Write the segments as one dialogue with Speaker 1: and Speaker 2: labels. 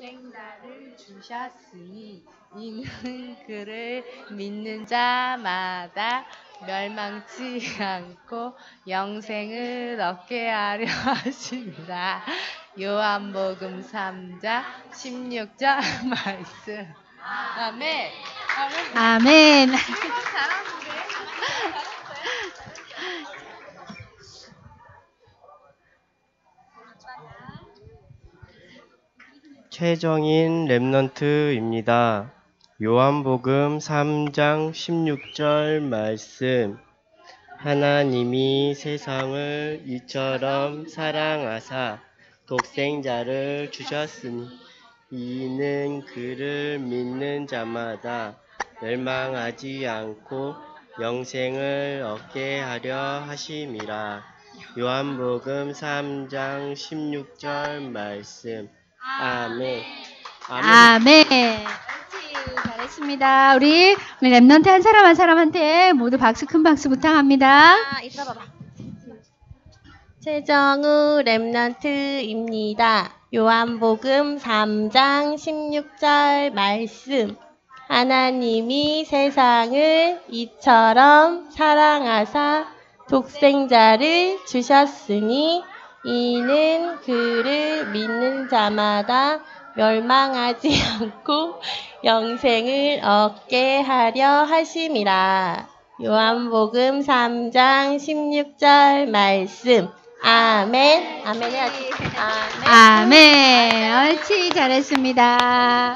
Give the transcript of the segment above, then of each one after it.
Speaker 1: 독생자를 주셨으니 이는 그를 믿는 자마다 멸망치 않고 영생을 얻게 하려 하심이라. 요한복음 3장 16절 말씀. 아멘.
Speaker 2: 아멘.
Speaker 3: 최정인 랩넌트입니다. 요한복음 3장 16절 말씀. 하나님이 세상을 이처럼 사랑하사 독생자를 주셨으니 이는 그를 믿는 자마다 멸망하지 않고 영생을 얻게 하려 하심이라. 요한복음 3장 16절 말씀. 아멘.
Speaker 2: 아멘. 잘했습니다. 우리 랩넌트 한 사람 한 사람한테 모두 박수, 큰 박수 부탁합니다.
Speaker 4: 최정우 랩넌트입니다. 요한복음 3장 16절 말씀. 하나님이 세상을 이처럼 사랑하사 독생자를 주셨으니 이는 그를 믿는 자마다 멸망하지 않고 영생을 얻게 하려 하심이라. 요한복음 3장 16절 말씀. 아멘. 아멘 해야지.
Speaker 2: 아멘. 옳지, 잘했습니다.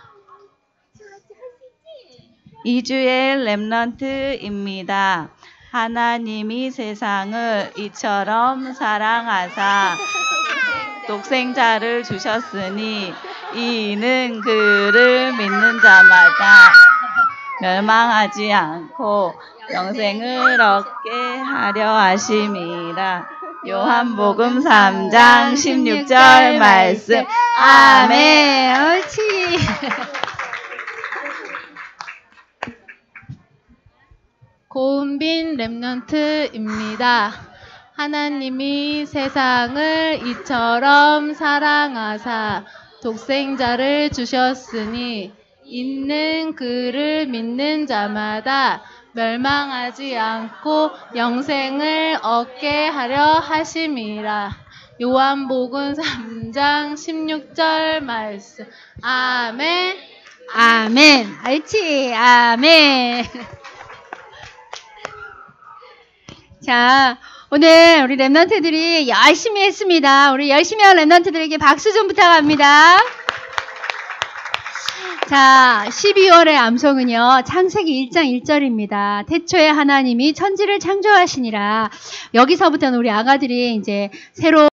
Speaker 5: 이주엘 랩넌트입니다. 하나님이 세상을 이처럼 사랑하사 독생자를 주셨으니 이는 그를 믿는 자마다 멸망하지 않고 영생을 얻게 하려 하심이라. 요한복음 3장 16절 말씀. 아멘.
Speaker 2: 옳지.
Speaker 6: 고은빈 랩넌트입니다. 하나님이 세상을 이처럼 사랑하사 독생자를 주셨으니 있는 그를 믿는 자마다 멸망하지 않고 영생을 얻게 하려 하심이라. 요한복음 3장 16절 말씀. 아멘.
Speaker 2: 아멘. 옳지. 아멘. 자, 오늘 우리 랩넌트들이 열심히 했습니다. 우리 열심히 한 랩넌트들에게 박수 좀 부탁합니다. 자, 12월의 암송은요, 창세기 1장 1절입니다. 태초에 하나님이 천지를 창조하시니라. 여기서부터는 우리 아가들이 이제 새로